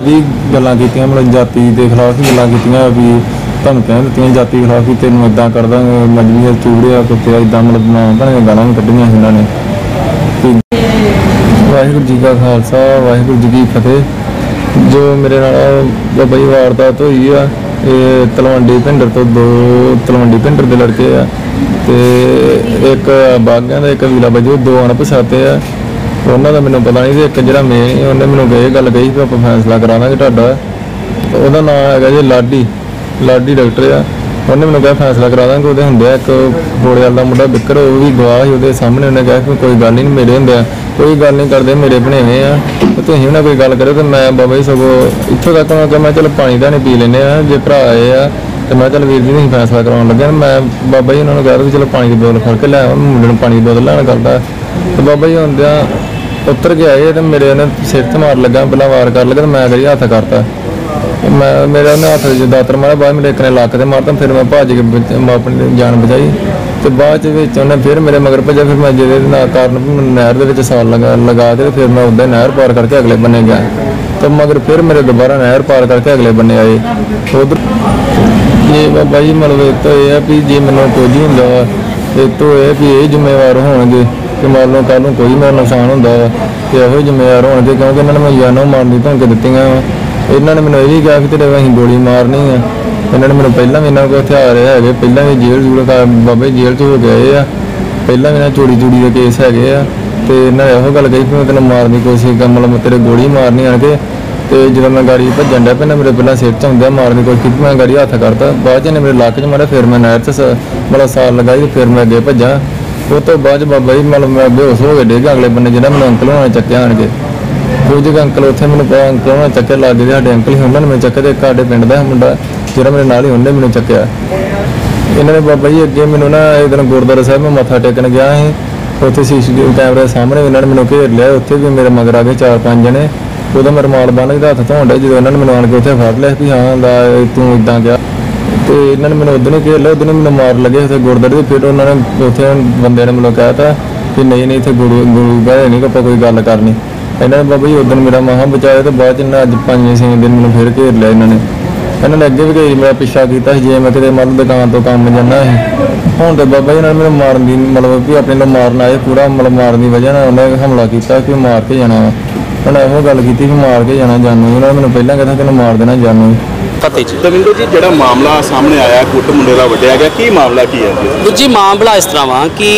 भी गल्लां कीतियां, मतलब जाति के खिलाफ ही गल्लां कीतियां भी धमकियां दित्तियां जाति के खिलाफ भी तेन इदां कर दांगे मजबी चूड़िया कुत्ते इदां मतलब ना भैन गालां भी कड्ढियां इन्होंने। वाहिगुरू जी का खालसा वाहिगुरू जी की फतेह। जो मेरे नाल बाबा जी वारदात हुई है ये तलवंडी भिंडर तो दो तलवंडी भिंडर के लड़के आ ते एक बागियां दा एक वीला बजो दो अणपछाते आ। उन्होंने का मैंने पता नहीं एक जो मेन उन्हें मैंने ये गल कही कि आप फैसला करा देंगे तुहाडा। ਉਹਦਾ ਨਾਮ है जी लाडी डॉक्टर आ। उन्हें मैंने कहा फैसला करा देंगे। वो होंगे एक घोड़े वाला मुंडा बिकर वो भी गवाह ही वो सामने उन्हें कहा कि कोई गल नहीं मेरे होंगे कोई गल नहीं करते मेरे बनेवे आ तो उन्हें कोई गल करो तो मैं बाबा जी सगों इतों तक मैं मैं चलो पानी का नहीं पी लेने जे भरा आए आ तो मैं चल वीर जी नहीं फैसला करवाने लगे। मैं बाबा जी उन्होंने कहा भी चलो पानी की बोतल फड़ के लिया मुंडे में पानी की बोतल लैन करता तो बाबा जी आंदिया उतर के आए तो मेरे उन्हें सिर च मार लगा पहला वार कर लगा तो मैं करी हथ करता मैं मेरे उन्हें हथ दातर मारा बाद मेरे एक ने लक से मारता फिर मैं भज के अपनी जान बचाई तो बाद उन्हें फिर मेरे मगर भजा फिर मैं जिस कारण नहर के साल लगा के फिर मैं उदा नहर पार करके अगले बन्ने गया तो मगर फिर मेरे दोबारा नहर पार करके अगले बन्ने आए उधर। ये बाबा जी मतलब एक तो यह है भी जे मैंने कुछ ही होंगे एक तो यह भी यही जिम्मेवार होंगे कि मान लो कल कोई मेरा नुकसान होंगे तो यहो जिम्मेवार होंगे क्योंकि इन्होंने मैं जानो मारने धमकी दी इन्होंने मैंने यही कहा कि तेरे अं गोली मारनी है। इन्होंने मैंने पहला भी इन्होंने को हथियार है पहला भी जेल जूल बाबा जेल च हो गए आ पहला भी चोरी चूड़ी के केस है तो इन्हें यहो गल कही कि मैं तेन मारने की कोशिश कर मतलब तेरे गोली मारनी आके तो जो मैं गाड़ी भजन डै पैना मेरे पहला सिर च आंदा मारने की कोशिश की मैं गाड़ी हथ करता बाद ने मेरे लक च मारा फिर मैं नहर च मतलब साल लगाई तो फिर मैं अगे भजा उस तो बाद बाबा जी मतलब मैं बेहोश हो गए डेगा अगले बन्ने जो मैंने अंकल होना चक्या आन के कुछ अंकल उत्थे मैंने पता अंकल होना चक्के लग गए साढ़े अंकल ही उन्होंने मैं चक्के तो साढ़े पिंड का मुंडा जो मेरे नाल ही उन्हें मैंने चक्या। इन्होंने बाबा जी अगे मैंने ना एक दिन गुरुद्वारा साहब मैं मत्था टेकन गया उत्थे CCTV कैमरे के सामने इन्होंने मैंने घेर लिया उत्थे भी मेरे मगर आ गए 4-5 जने उदा मैं रुमाल बन के हथ धोन डे जो इन्होंने मैंने आन के उत्थे फड़ लिया कि हाँ तू इदा गया तो इन्होंने मैंने उधर ही घेर लिया उधर मैंने मार लगे उत्थे गुरुद्वारे फिर उन्होंने उत्थे बंदे ने मैंने कहता कि नहीं इतने गुरु बह नहीं आप कोई गल करनी। इन्होंने बाबा जी उधर मेरा महा बचाया तो बाद इन्हें अज 5-6 दिन मैंने फिर घेर लिया इन्होंने अगे भी कई मेरा पिछा किया जे मैं कितने मतलब दुकान तो काम जाना हूँ तो बाबा जी ने मैंने मारन की मतलब भी अपने लोग मारन आए पूरा मतलब मारन की वजह उन्हें हमला किया कि मार के जाना उन्हें यहो गल की कि मार के जाना जानू उन्होंने मैंने पहला कहता तेन मार देना जानू। दविंदर जी जो मामला सामने आया गुट मुंडे का वड्डिया गया की मामला की है जी? मामला इस तरह वा कि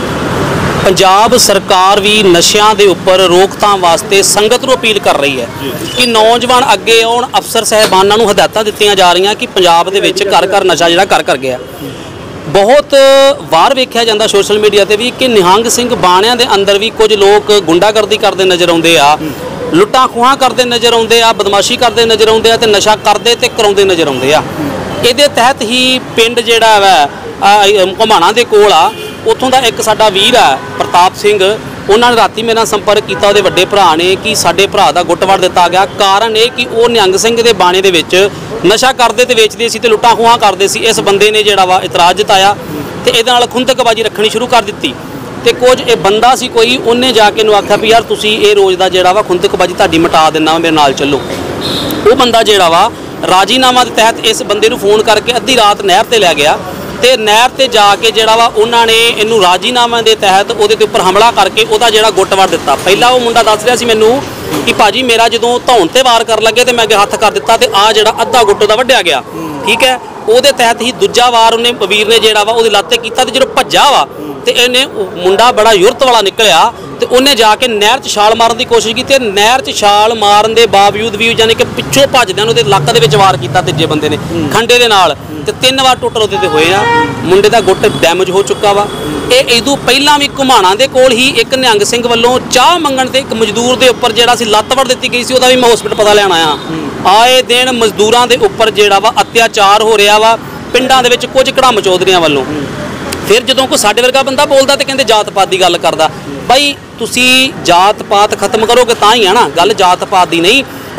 पंजाब सरकार भी नशियां दे उपर रोकथाम वास्ते संगत नूं अपील कर रही है कि नौजवान अगे आउण अफसर साहिबानां नूं हदायतां दित्तियां जा रही कि पंजाब दे विच घर घर नशा जिहड़ा कर गया। बहुत वार वेख्या जाता सोशल मीडिया ते भी कि निहंग सिंह बाणियां दे अंदर भी कुछ लोग गुंडागर्दी करते नज़र आउंदे आ लुट्टां खुहां करते नज़र आउंदे आ बदमाशी करते नज़र आउंदे आ ते नशा करते ते कराउंदे नज़र आउंदे आ। इहदे तहत ही पिंड जिहड़ा वा घुमाणा दे कोल आ उत्थों का एक साडा वीर है प्रताप सिंह उन्होंने राती मेरे संपर्क किया उहदे वड्डे भरा ने कि साडे भरा दा गुੱਟ वड़ दिता गया। कारण ये कि वो निहंग सिंह के बाणे दे विच नशा करते तो वेचते सी ते लुट्टां खुहां करते सी। इस बंदे ने जिहड़ा वा इतराज़ जताया तो ये खुंदकबाजी रखनी शुरू कर दी तो कुछ ये बंदा सी कोई उन्हें जाके आख्या भी यार तुसी ये रोज़ का जिहड़ा वा खुंदकबाजी तुहाडी मिटा देना मेरे नाल चलो। वो बंदा जिहड़ा वा राजीनामा के तहत इस बंदे नूं फोन करके अद्धी रात नहर ते लै गया तो नहर ते जाके जिहड़ा वा उन्होंने इनू राजीनामे के तहत उहदे ते उपर हमला करके उहदा जिहड़ा गुੱਟ वड़ दिता। पहला वो मुंडा दस रहा सी मैनू कि भाजी मेरा जो धौन ते वार कर लगे तो मैं अगे हथ कर दिता तो आ जिहड़ा अद्धा गुੱਟ उहदा वड्डिया गया ठीक है। उहदे तहत ही दूजा वार उन्हें वीर ने जिहड़ा वा उहदी लत्त ते कीता ते जो भज्जा वा तो इन्हें मुंडा बड़ा युरत वाला निकलिया तो उन्हें जाके नहर च छाल मारन की कोशिश की। नहर च छाल मारन के बावजूद भी यानी कि पिछों भजद्या उहदे लक दे विच वार किया तीजे बंदे ने खंडे दे नाल ते 3 वार टोटल उहदे ते होए आ। मुंडे दा गुੱਟ डैमेज हो चुका वा। ये इदों पहलां भी घुमाणा दे कोल ही एक निहंग सिंह वल्लों चाह मंगण ते एक मजदूर दे उपर जिहड़ा सी लत्त वड़ दित्ती गई सी उहदा भी मैं हॉस्पिटल पता लैण आया। आए दिन मजदूरां दे उपर जिहड़ा वा अत्याचार हो रहा वा पिंडां दे विच कुछ कड़म चौधरियां वल्लों। फिर जो कोई साडे वर्गा बंदा बोलता तो कहते जात पात की गल करदा। बई तुसी जात पात खत्म करोगे तां ही है ना गल जात पात की नहीं।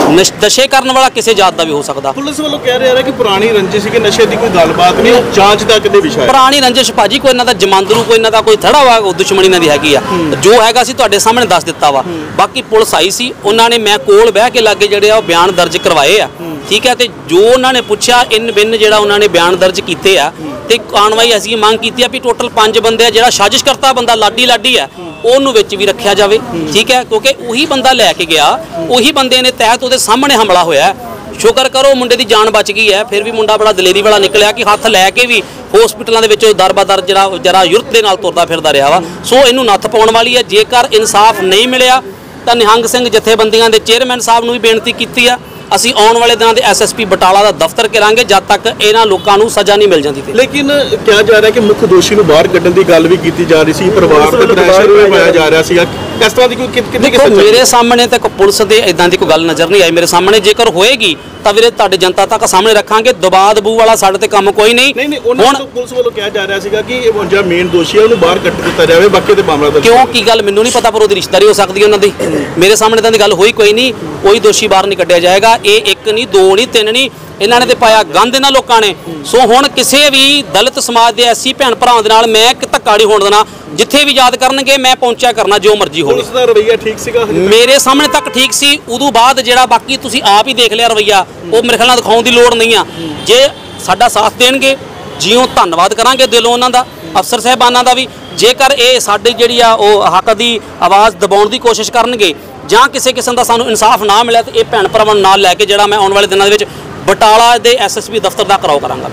ਨਸ਼ੇ ਕਰਨ ਵਾਲਾ ਕਿਸੇ ਜਾਤ ਦਾ ਵੀ ਹੋ ਸਕਦਾ। ਪੁਲਿਸ ਵੱਲੋਂ ਕਹਿ ਰਿਹਾ ਕਿ ਪੁਰਾਣੀ ਰੰਜਿਸ਼ ਸੀ ਕਿ ਨਸ਼ੇ ਦੀ ਕੋਈ ਗੱਲਬਾਤ ਨਹੀਂ, ਉਹ ਜਾਂਚ ਦਾ ਕਿਤੇ ਵਿਸ਼ਾ ਹੈ। ਪੁਰਾਣੀ ਰੰਜਿਸ਼ ਭਾਜੀ ਕੋਈ ਇਹਨਾਂ ਦਾ ਜਮਾਂਦਰੂ, ਕੋਈ ਇਹਨਾਂ ਦਾ ਕੋਈ ਥੜਾ ਵਾ, ਉਹ ਦੁਸ਼ਮਣੀ ਇਹਨਾਂ ਦੀ ਹੈਗੀ ਆ। ਜੋ ਹੈਗਾ ਸੀ ਤੁਹਾਡੇ ਸਾਹਮਣੇ ਦੱਸ ਦਿੱਤਾ ਵਾ। ਬਾਕੀ ਪੁਲਿਸ ਆਈ ਸੀ, ਉਹਨਾਂ ਨੇ ਮੈਂ ਕੋਲ ਬਹਿ ਕੇ ਲਾਗੇ ਜਿਹੜੇ ਆ ਉਹ ਬਿਆਨ ਦਰਜ ਕਰਵਾਏ ਆ, ਠੀਕ ਹੈ। ਤੇ ਜੋ ਉਹਨਾਂ ਨੇ ਪੁੱਛਿਆ ਇਨ ਬਿਨ ਜਿਹੜਾ ਉਹਨਾਂ ਨੇ ਬਿਆਨ ਦਰਜ ਕੀਤੇ ਆ, ਤੇ ਕਾਰਵਾਈ ਅਸੀਂ ਮੰਗ ਕੀਤੀ ਆ ਵੀ ਟੋਟਲ 5 ਬੰਦੇ ਆ, ਜਿਹੜਾ ਸਾਜ਼ਿਸ਼ ਕਰਤਾ ਬੰਦਾ ਲਾਡੀ ਆ ਉਹਨੂੰ ਵਿੱਚ ਵੀ ਰੱਖਿਆ ਜਾਵੇ, ਠੀਕ ਹੈ। ਕਿਉਂਕਿ ਉਹੀ ਬੰਦਾ ਲੈ ਕੇ ਗਿਆ, ਉਹੀ ਬੰਦੇ ਨੇ ਤਹਿਤ ਉਹਦੇ ਸਾਹਮਣੇ ਹਮਲਾ ਹੋਇਆ। ਸ਼ੁਕਰ ਕਰੋ ਮੁੰਡੇ ਦੀ ਜਾਨ ਬਚ ਗਈ ਹੈ। ਫਿਰ ਵੀ ਮੁੰਡਾ ਬੜਾ ਦਲੇਰੀ ਵਾਲਾ ਨਿਕਲਿਆ ਕਿ ਹੱਥ ਲੈ ਕੇ ਵੀ ਹਸਪੀਟਲਾਂ ਦੇ ਵਿੱਚ ਦਰਬਾਦਰ ਜਿਹੜਾ ਯੁਰਤ ਦੇ ਨਾਲ ਤੁਰਦਾ ਫਿਰਦਾ ਰਿਹਾ ਵਾ। ਸੋ ਇਹਨੂੰ ਨੱਥ ਪਾਉਣ ਵਾਲੀ ਹੈ। ਜੇਕਰ ਇਨਸਾਫ ਨਹੀਂ ਮਿਲਿਆ ਤਾਂ ਨਿਹੰਗ ਸਿੰਘ ਜਥੇਬੰਦੀਆਂ ਦੇ ਚੇਅਰਮੈਨ ਸਾਹਿਬ ਨੂੰ ਵੀ ਬੇਨਤੀ ਕੀਤੀ ਆ, ਅਸੀਂ ਆਉਣ ਵਾਲੇ ਦਿਨਾਂ ਦੇ ਐਸਐਸਪੀ ਬਟਾਲਾ ਦਾ ਦਫ਼ਤਰ ਕਰਾਂਗੇ ਜਦ ਤੱਕ ਇਹਨਾਂ ਲੋਕਾਂ ਨੂੰ ਸਜ਼ਾ ਨਹੀਂ ਮਿਲ ਜਾਂਦੀ। ਲੇਕਿਨ ਕਿਹਾ ਜਾ ਰਿਹਾ ਕਿ ਮੁੱਖ ਦੋਸ਼ੀ ਨੂੰ ਬਾਹਰ ਕੱਢਣ ਦੀ ਗੱਲ ਵੀ ਕੀਤੀ ਜਾ ਰਹੀ ਸੀ, ਪਰਿਵਾਰ ਤੇ ਪ੍ਰੈਸ਼ਰ ਵੀ ਪਾਇਆ ਜਾ ਰਿਹਾ ਸੀਗਾ। ਇਸ ਤਰ੍ਹਾਂ ਦੀ ਕੋਈ ਕਿਤੇ ਮੇਰੇ ਸਾਹਮਣੇ ਤੱਕ ਪੁਲਿਸ ਦੇ ਇਦਾਂ ਦੀ ਕੋਈ ਗੱਲ ਨਜ਼ਰ ਨਹੀਂ ਆਈ ਮੇਰੇ ਸਾਹਮਣੇ। ਜੇਕਰ ਹੋਏਗੀ ਤਾਂ ਵੀਰੇ ਤੁਹਾਡੇ ਜਨਤਾ ਤੱਕ ਸਾਹਮਣੇ ਰੱਖਾਂਗੇ। ਦਬਾਅ ਦਬੂ ਵਾਲਾ ਸਾਡੇ ਤੇ ਕੰਮ ਕੋਈ ਨਹੀਂ। ਹੁਣ ਪੁਲਿਸ ਵੱਲੋਂ ਕਿਹਾ ਜਾ ਰਿਹਾ ਸੀਗਾ ਕਿ ਇਹ ਜਿਹੜਾ ਮੇਨ ਦੋਸ਼ੀ ਹੈ ਉਹਨੂੰ ਬਾਹਰ ਕੱਢ ਦਿੱਤਾ ਜਾਵੇ, ਬਾਕੀ ਤੇ ਮਾਮਲਾ ਦਰਜ। ਕਿਉਂ ਕੀ ਗੱਲ ਮੈਨੂੰ ਨਹੀਂ ਪਤਾ, ਪਰ ਉਹਦੀ ਰਿਸ਼ਤੇਦਾਰੀ ਹੋ ਸਕਦੀ ਹੈ ਉਹਨਾਂ ਦੀ। ਮੇਰੇ ਸਾਹਮਣੇ ਤਾਂ ਦੀ ਗੱਲ ਹੋਈ ਕੋਈ ਨਹੀਂ, ਕੋਈ ਦੋਸ਼ੀ ਬਾਹਰ ਨਹੀਂ ਕੱਢਿਆ ਜਾਏਗਾ। ਇਹ 1 ਨਹੀਂ 2 ਨਹੀਂ 3 ਨਹੀਂ, ਇਹਨਾਂ ਨੇ ਤੇ ਪਾਇਆ ਗੰਦ ਇਹਨਾਂ ਲੋਕਾਂ ਨੇ। ਸੋ ਹੁਣ ਕਿਸੇ ਵੀ ਦਲਿਤ ਸਮਾਜ ਦੇ ਐਸੀ ਭੈਣ ਭਰਾਵਾਂ ਦੇ ਨਾਲ ਮੈਂ ਧੱਕਾ ਨਹੀਂ ਹੋਣ ਦੇਣਾ। ਜਿੱਥੇ ਵੀ ਯਾਦ ਕਰਨਗੇ ਮੈਂ ਪਹੁੰਚਿਆ ਕਰਨਾ, ਜੋ ਮਰਜ਼ੀ ਹੋਵੇ। ਪੁਲਿਸ ਦਾ ਰਵੱਈਆ ਠੀਕ ਸੀਗਾ ਮੇਰੇ ਸਾਹਮਣੇ ਤੱਕ ਠੀਕ ਸੀ। ਉਦੋਂ ਬਾਅਦ ਜਿਹੜਾ ਬਾਕੀ ਤੁਸੀਂ ਆਪ ਹੀ ਦੇਖ ਲਿਆ ਰਵੱਈਆ, ਉਹ ਮੇਰੇ ਖਿਆਲ ਨਾਲ ਦਿਖਾਉਣ ਦੀ ਲੋੜ ਨਹੀਂ ਆ। ਜੇ ਸਾਡਾ ਸਾਥ ਦੇਣਗੇ ਜਿਉਂ ਧੰਨਵਾਦ ਕਰਾਂਗੇ ਦਿਲੋਂ ਉਹਨਾਂ ਦਾ, ਅਫਸਰ ਸਾਹਿਬਾਨਾਂ ਦਾ ਵੀ। ਜੇਕਰ ਇਹ ਸਾਡੀ ਜਿਹੜੀ ਆ ਉਹ ਹੱਕ ਦੀ ਆਵਾਜ਼ ਦਬਾਉਣ ਦੀ ਕੋਸ਼ਿਸ਼ ਕਰਨਗੇ ਜਾਂ ਕਿਸੇ ਕਿਸਮ ਦਾ ਸਾਨੂੰ ਇਨਸਾਫ ਨਾ ਮਿਲਿਆ ਤੇ ਇਹ ਭੈਣ ਭਰਾਵਾਂ ਨੂੰ ਨਾਲ ਲੈ ਕੇ ਜਿਹੜਾ ਮੈਂ ਆਉਣ ਵਾਲੇ ਦਿਨਾਂ ਦੇ ਵਿੱਚ ਬਟਾਲਾ ਦੇ ਐਸਐਸਪੀ ਦਫ਼ਤਰ ਦਾ ਘਰਾਓ ਕਰਾਂਗਾ।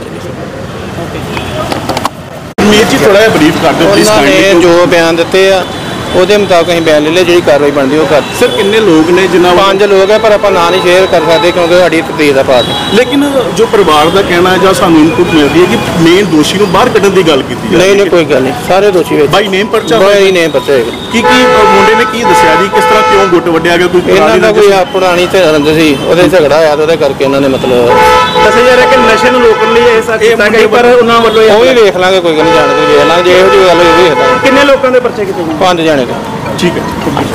ਮੀਰ ਜੀ ਥੋੜਾ ਜਿਹਾ ਬਰੀਫ ਕਰ ਦਿਓ ਪਲੀਜ਼। ਉਹਨਾਂ ਨੇ ਜੋ ਬਿਆਨ ਦਿੱਤੇ ਆ ਉਹਦੇ ਮੁਤਾਬਕ ਅਸੀਂ ਬਿਆਨ ਲੈ ਲਿਆ, ਜਿਹੜੀ ਕਾਰਵਾਈ ਬਣਦੀ ਉਹ ਕਰ। ਸਰ ਕਿੰਨੇ ਲੋਕ ਨੇ ਜਿਨ੍ਹਾਂ 5 ਲੋਕ ਹੈ, ਪਰ ਆਪਾਂ ਨਾਂ ਨਹੀਂ ਸ਼ੇਅਰ ਕਰ ਸਕਦੇ ਕਿਉਂਕਿ ਸਾਡੀ ਤਫਤੀਸ਼ ਦਾ ਪਾਰਟ ਹੈ। ਲੇਕਿਨ ਜੋ ਪਰਿਵਾਰ ਦਾ ਕਹਿਣਾ ਹੈ ਜਾਂ ਸਾਨੂੰ ਇਨਪੁਟ ਮਿਲਦੀ ਹੈ ਕਿ ਮੇਨ ਦੋਸ਼ੀ ਨੂੰ ਬਾਹਰ ਕੱਢਣ ਦੀ ਗੱਲ ਕੀਤੀ ਹੈ। ਨਹੀਂ ਕੋਈ ਗੱਲ ਨਹੀਂ, ਸਾਰੇ ਦੋਸ਼ੀ ਵਿੱਚ ਬਾਈ ਨੇਮ ਪਰਚਾ ਬਾਈ ਨੇਮ ਪਰਚਾ ਹੈਗਾ। ਕੀ ਮੁੰਡੇ ਨੇ ਕੀ ਦੱਸਿਆ ਜੀ, ਕਿਸ ਤਰ੍ਹਾਂ ਕਿਉਂ ਗੁੱਟ ਵੱਢਿਆ ਗਿਆ? ਕੋਈ ਇਹਨਾਂ ਦਾ ਕੋਈ ਪੁਰਾਣੀ ਰੰਜ ਸੀ, ਉਹਦੇ ਝਗੜਾ ਆਇਆ ਤੇ ਉਹਦੇ ਕਰਕੇ ਇਹਨਾਂ ਨੇ ਮਤਲਬ ਦੱਸਿਆ ਜਾ ਰਿਹਾ ਕਿ ਨਸ਼ੇ ਨੂੰ ਰੋਕਣ ਲਈ ਇਹ ਸਭ ਕੀਤਾ ਗਿਆ, ਪਰ ਉਹਨਾਂ ਵੱਲੋਂ ਉਹ ਵੀ ਵੇਖ ਲਾਂਗੇ, ਕੋਈ ਗੱਲ ਨਹੀਂ, ਜਾਣ ਕੇ ਵੇਖ ਲਾਂਗੇ। ਜੇ ਇਹੋ ਜਿਹੀ ਗੱਲ ਹੋਈ ਵੇਖ ਲਾਂਗੇ। ਕਿੰਨੇ ਲੋਕਾਂ ਦੇ ਪਰਚੇ ਕੀਤੇ ਗਏ? 5 ਜਾਣੇ ਦੇ। ਠੀਕ ਹੈ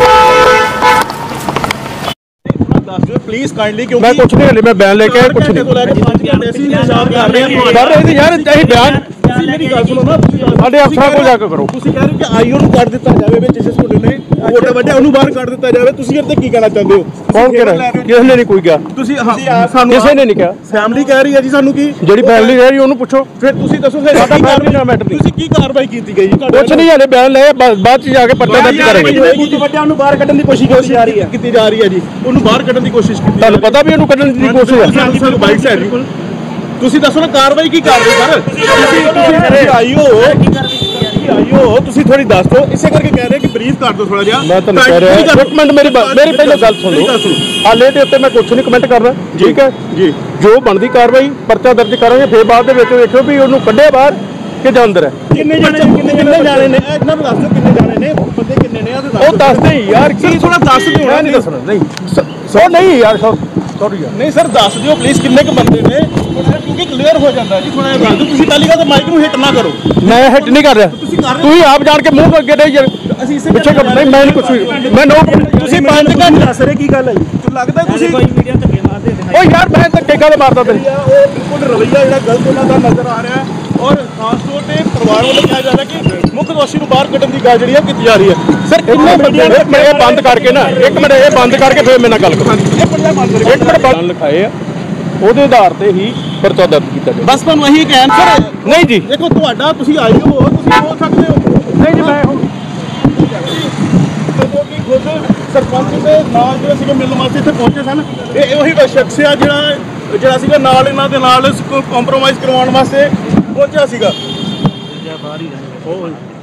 ਦੱਸ ਦਿਓ ਪਲੀਜ਼ ਕਾਈਂਡਲੀ, ਕਿਉਂਕਿ ਮੈਂ ਕੁਛ ਨਹੀਂ ਹਲੇ, ਮੈਂ ਬਿਆਨ ਲੈ ਕੇ ਆਇਆ, ਕੁਛ ਨਹੀਂ। 5 ਘੰਟੇ ਅਸੀਂ ਇੰਤਜ਼ਾਰ ਕਰ ਰਹੇ ਹਾਂ। ਕਰ ਰਹੇ ਸੀ ਯਾਰ, ਅਸੀਂ ਬਿਆਨ ਮੇਰੀ ਗੱਲ ਸੁਣੋ ਨਾ, ਸਾਡੇ ਅਫਸਰਾਂ ਕੋਲ ਜਾ ਕੇ ਕਰੋ। ਤੁਸੀਂ ਕਹਿ ਰਹੇ ਹੋ ਕਿ ਆਈਓ ਨੂੰ ਕੱਢ ਦਿੱਤਾ ਜਾਵੇ ਵਿੱਚ ਜਿਸ ਮੁੰਡੇ ਨੇ ਵੋਟ ਵੱਢਿਆ ਉਹਨੂੰ ਬਾਹਰ ਕੱਢ ਦਿੱਤਾ ਜਾਵੇ। ਤੁਸੀਂ ਇਹਦੇ ਕੀ ਕਹਿਣਾ ਚਾਹੁੰਦੇ ਹੋ? ਕੌਣ ਕਹਿ ਰਿਹਾ? ਕਿਸੇ ਨੇ ਨਹੀਂ ਕੋਈ ਕਿਹਾ, ਤੁਸੀਂ ਸਾਨੂੰ ਕਿਸੇ ਨੇ ਨਹੀਂ ਕਿਹਾ। ਫੈਮਿਲੀ ਕਹਿ ਰਹੀ ਹੈ ਜੀ ਸਾਨੂੰ ਕੀ, ਜਿਹੜੀ ਫੈਮਿਲੀ ਰਹਿ ਰਹੀ ਉਹਨੂੰ ਪੁੱਛੋ। ਫਿਰ ਤੁਸੀਂ ਦੱਸੋ ਫਿਰ ਸਾਡਾ ਫੈਮਿਲੀ ਨਾਲ ਮੈਟਰ ਨਹੀਂ। ਤੁਸੀਂ ਕੀ ਕਾਰਵਾਈ ਕੀਤੀ ਗਈ ਜੀ? ਕੁਛ ਨਹੀਂ ਹਲੇ, ਬਿਆਨ ਲਏ, ਬਾਅਦ ਚ ਜਾ ਕੇ ਪਰਚਾ ਦਰਜ ਕਰਾਂਗੇ। ਵੋਟ ਵੱਢਿਆ ਉਹਨੂੰ ਬਾਹਰ ਕੱਢਣ ਦੀ ਕੋਸ਼ਿਸ਼ ਕੀਤੀ ਜਾ ਰਹੀ ਹੈ ਜੀ, ਉਹਨੂੰ ਬਾਹਰ ਕੱਢਣ ਦੀ ਕੋਸ਼ਿਸ਼ ਕੀਤੀ। ਤੁਹਾਨੂੰ ਪਤਾ ਵੀ ਉਹਨੂੰ ਕੱਢਣ ਦੀ ਕੋਸ਼ਿਸ਼ ਹੈ। ਸਾਨੂੰ ਬਾਈਕ ਹੈ ਜੀ, ਤੁਸੀਂ ਦੱਸੋ ਨਾ ਕਾਰਵਾਈ ਕੀ ਕਰ ਰਹੇ ਸਰ? ਤੁਸੀਂ ਆਈਓ ਤੁਸੀਂ ਥੋੜੀ ਦੱਸ ਦਿਓ, ਇਸੇ ਕਰਕੇ ਕਹਿ ਰਹੇ ਕਿ ਬਰੀਫ ਕਰ ਦਿਓ ਥੋੜਾ ਜਿਹਾ। ਮੈਂ ਤੁਹਾਨੂੰ ਕਹਿ ਰਿਹਾ, ਇੱਕ ਮਿੰਟ ਮੇਰੀ ਪਹਿਲਾਂ ਗੱਲ ਸੁਣੋ। ਹਾਲੇ ਦੇ ਉੱਤੇ ਮੈਂ ਕੁਛ ਨਹੀਂ ਕਮੈਂਟ ਕਰਨਾ, ਠੀਕ ਹੈ ਜੀ। ਜੋ ਬਣਦੀ ਕਾਰਵਾਈ ਪਰਚਾ ਦਰਜ ਕਰਾਂਗੇ, ਫਿਰ ਬਾਅਦ ਦੇ ਵਿੱਚ ਵੇਖਿਓ ਵੀ ਉਹਨੂੰ ਕੱਢਿਆ ਬਾਹਰ ਕਿ ਜਾਂ ਅੰਦਰ ਹੈ। ਕਿੰਨੇ ਜਾਣੇ ਨੇ ਇਹਨਾਂ ਨੂੰ ਦੱਸ ਦਿਓ, ਕਿੰਨੇ ਜਾਣੇ ਨੇ ਬੰਦੇ, ਕਿੰਨੇ ਨੇ ਉਹ ਦੱਸਦੇ ਯਾਰ, ਕੀ ਥੋੜਾ ਦੱਸ ਦਿਓ। ਮੈਂ ਨਹੀਂ ਦੱਸਣਾ, ਨਹੀਂ ਸੋ ਨਹੀਂ ਯਾਰ, ਸੌਰੀ ਯਾਰ, ਨਹੀਂ ਸਰ ਦੱਸ ਦਿਓ ਪਲੀਜ਼ ਕਿੰਨੇ ਕੁ ਬੰਦੇ ਨੇ, ਕਿਉਂਕਿ ਕਲੀਅਰ ਹੋ ਜਾਂਦਾ ਜੀ। ਥੋੜਾ ਜਿਹਾ ਦੱਸ ਦਿਓ। ਤੁਸੀਂ ਪਹਿਲੀ ਗੱਲ ਤਾਂ ਮਾਈਕ ਨੂੰ ਹਿੱਟ ਨਾ ਕਰੋ। ਮੈਂ ਹਿੱਟ ਨਹੀਂ ਕਰ ਰਿਹਾ, ਤੁਸੀਂ ਕਰ ਰਹੇ ਤੁਸੀਂ ਆਪ ਜਾਣ ਕੇ ਮੂੰਹ ਅੱਗੇ ਨਹੀਂ ਯਾਰ, ਅਸੀਂ ਇਸੇ ਪਿੱਛੇ ਕਰ ਨਹੀਂ, ਮੈਂ ਨਹੀਂ ਕੁਛ ਵੀ, ਮੈਂ ਨੋ। ਤੁਸੀਂ 5 ਘੰਟੇ ਦੱਸ ਰਹੇ ਕੀ ਗੱਲ ਹੈ ਜੀ? ਲੱਗਦਾ ਤੁਸੀਂ ਓ ਯਾਰ ਮੈਂ ਤਾਂ ਟੇਕਾ ਤੇ ਮਾਰਦਾ ਤੇਰੀ। ਉਹ ਬਿਲਕੁਲ ਰਵੱਈਆ ਜਿਹੜਾ ਗਲਤ ਉਹਨਾਂ ਦਾ ਨਜ਼ਰ ਆ ਰਿਹਾ ਹੈ, ਔਰ ਖਾਸ ਤੌਰ ਤੇ ਪਰਿਵਾਰ ਵੱਲੋਂ ਕਿਹਾ ਜਾ ਰਿਹਾ ਕਿ ਮੁੱਖ ਦੋਸ਼ੀ ਨੂੰ ਬਾਹਰ ਕੱਢਣ ਦੀ ਗੱਲ ਜਿਹੜੀ ਹੈ ਕੀਤੀ ਜਾ ਰਹੀ ਹੈ। ਸਰ ਕਿੰਨੇ ਬੰਦਿਆਂ ਨੇ ਇਹ ਬੰਦ ਕਰਕੇ ਨਾ, ਇੱਕ ਮਿੰਟ ਇਹ ਬੰਦ ਕਰਕੇ ਫਿਰ ਮੇਰੇ ਨਾਲ ਗੱਲ ਕਰੋ। ਇੱਕ ਮਿੰਟ ਬੰਦ ਲਿਖਾਏ ਆ, ਉਹਦੇ ਆਧਾਰ ਤੇ ਹੀ ਪਰਚਾ ਦਰਜ ਕੀਤਾ ਗਿਆ। ਬਸ ਤੁਹਾਨੂੰ ਇਹੀ ਕਹਿਣ ਸਰ। ਨਹੀਂ ਜੀ, ਦੇਖੋ ਤੁਹਾਡਾ ਤੁਸੀਂ ਆਏ ਹੋ, ਤੁਸੀਂ ਬੋਲ ਸਕਦੇ ਹੋ। ਨਹੀਂ ਜੀ, ਮੈਂ ਹੁਣ ਖੁਦ ਸਰਪੰਚ ਦੇ ਨਾਲ ਜਿਹੜੇ ਸੀਗੇ ਮਿਲਣ ਵਾਸਤੇ ਇੱਥੇ ਪਹੁੰਚੇ ਸਨ। ਇਹ ਉਹੀ ਸ਼ਖਸ ਆ ਜਿਹੜਾ ਸੀਗਾ ਨਾਲ ਇਹਨਾਂ ਦੇ ਨਾਲ ਕੰਪਰੋਮਾਈਜ਼ ਕਰਵਾਉਣ ਵਾਸਤੇ ਪਹੁੰਚਿਆ ਸੀਗਾ।